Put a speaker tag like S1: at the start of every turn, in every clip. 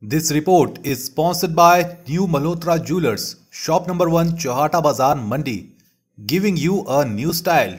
S1: This report is sponsored by New Malhotra Jewelers, shop number 1, Chauhata Bazaar, Mandi, giving you a new style.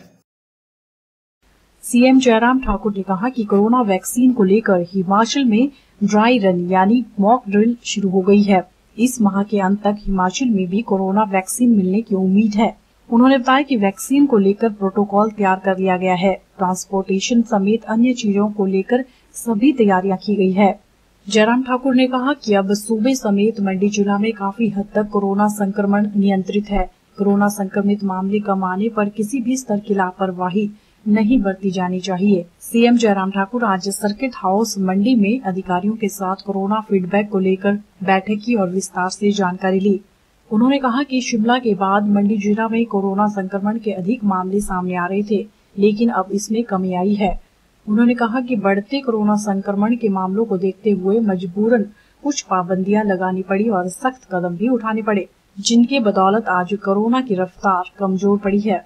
S2: CM Jairam Thakur ने कहा कि corona vaccine को लेकर हिमाचल में dry run यानी mock drill शुरू हो गई है। इस माह के अंत तक हिमाचल में भी कोरोना वैक्सीन मिलने की उम्मीद है। उन्होंने बताया कि वैक्सीन को लेकर प्रोटोकॉल तैयार कर लिया गया है। ट्रांसपोर्टेशन समेत अन्य चीजों को लेकर सभी तैयारियां की गई है। जयराम ठाकुर ने कहा कि अब सूबे समेत मंडी जिला में काफी हद तक कोरोना संक्रमण नियंत्रित है। कोरोना संक्रमित मामले कम आने पर किसी भी स्तर की लापरवाही नहीं बरती जानी चाहिए। सीएम जयराम ठाकुर आज सर्किट हाउस मंडी में अधिकारियों के साथ कोरोना फीडबैक को लेकर बैठक की और विस्तार से जानकारी ली। उन्होंने कहा कि शिमला के बाद मंडी जिला में कोरोना संक्रमण के अधिक मामले सामने आ रहे थे, लेकिन अब इसमें कमी आई है। उन्होंने कहा कि बढ़ते कोरोना संक्रमण के मामलों को देखते हुए मजबूरन कुछ पाबंदियां लगानी पड़ी और सख्त कदम भी उठाने पड़े, जिनके बदौलत आज कोरोना की रफ्तार कमजोर पड़ी है।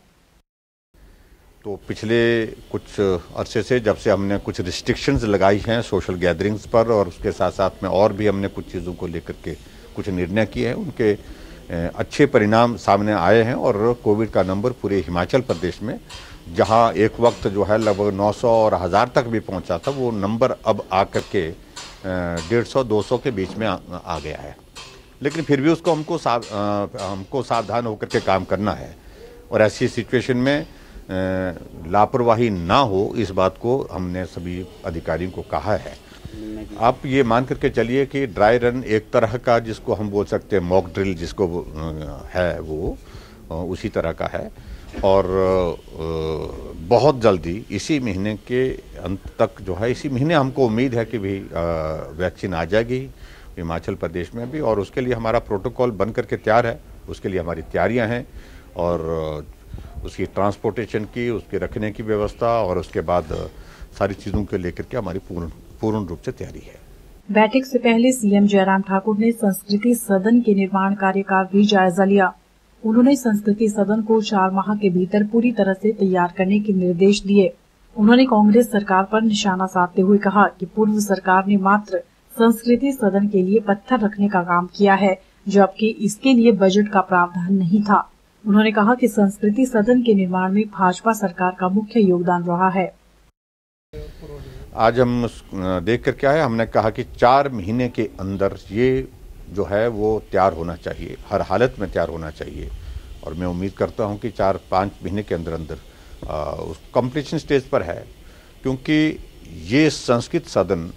S3: तो पिछले कुछ अरसे से जब से हमने कुछ रिस्ट्रिक्शंस लगाई हैं सोशल गैदरिंग्स पर, और उसके साथ साथ में और भी हमने कुछ चीज़ों को लेकर के कुछ निर्णय किए हैं, उनके अच्छे परिणाम सामने आए हैं। और कोविड का नंबर पूरे हिमाचल प्रदेश में, जहां एक वक्त जो है लगभग 900 और 1000 तक भी पहुंचा था, वो नंबर अब आकर के 150-200 के बीच में आ गया है। लेकिन फिर भी उसको हमको सावधान होकर के काम करना है, और ऐसी सिचुएशन में लापरवाही ना हो, इस बात को हमने सभी अधिकारियों को कहा है। आप ये मान करके चलिए कि ड्राई रन एक तरह का, जिसको हम बोल सकते हैं मॉक ड्रिल जिसको है, वो उसी तरह का है। और बहुत जल्दी इसी महीने के अंत तक जो है, इसी महीने हमको उम्मीद है कि भी वैक्सीन आ जाएगी हिमाचल प्रदेश में भी, और उसके लिए हमारा प्रोटोकॉल बन करके तैयार है। उसके लिए हमारी तैयारियां हैं, और उसकी ट्रांसपोर्टेशन की, उसके रखने की व्यवस्था, और उसके बाद सारी चीज़ों को लेकर के हमारी पूर्ण रूप से तैयारी है।
S2: बैठक से पहले सीएम जयराम ठाकुर ने संस्कृति सदन के निर्माण कार्य का भी जायजा लिया। उन्होंने संस्कृति सदन को 4 माह के भीतर पूरी तरह से तैयार करने के निर्देश दिए। उन्होंने कांग्रेस सरकार पर निशाना साधते हुए कहा कि पूर्व सरकार ने मात्र संस्कृति सदन के लिए पत्थर रखने का काम किया है, जबकि इसके लिए बजट का प्रावधान नहीं था। उन्होंने कहा कि संस्कृति सदन के निर्माण में भाजपा सरकार का मुख्य योगदान रहा है।
S3: आज हम देख कर क्या है, हमने कहा कि 4 महीने के अंदर ये जो है वो तैयार होना चाहिए, हर हालत में तैयार होना चाहिए। और मैं उम्मीद करता हूं कि 4-5 महीने के अंदर उस कंप्लीशन स्टेज पर है, क्योंकि ये संस्कृत सदन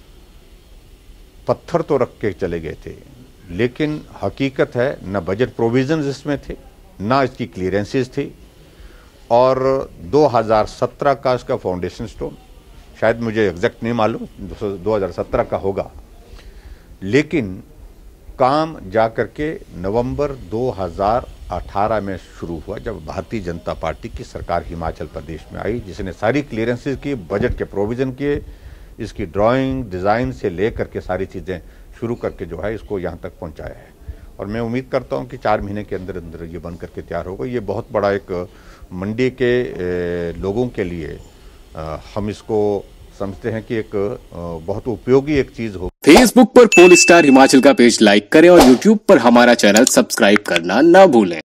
S3: पत्थर तो रख के चले गए थे, लेकिन हकीकत है न बजट प्रोविजंस इसमें थे, ना इसकी क्लियरेंसेस थी। और 2017 का इसका फाउंडेशन स्टोन, शायद मुझे एग्जैक्ट नहीं मालूम, 2017 का होगा, लेकिन काम जा करके नवंबर 2018 में शुरू हुआ, जब भारतीय जनता पार्टी की सरकार हिमाचल प्रदेश में आई, जिसने सारी क्लियरेंसेस की, बजट के प्रोविजन किए, इसकी ड्राइंग डिज़ाइन से लेकर के सारी चीज़ें शुरू करके जो है इसको यहाँ तक पहुँचाया है। और मैं उम्मीद करता हूँ कि 4 महीने के अंदर अंदर ये बन करके तैयार होगा। ये बहुत बड़ा एक मंडी के लोगों के लिए हम इसको समझते हैं कि एक बहुत उपयोगी एक चीज हो।
S4: फेसबुक पर पोल स्टार हिमाचल का पेज लाइक करें और यूट्यूब पर हमारा चैनल सब्सक्राइब करना ना भूलें।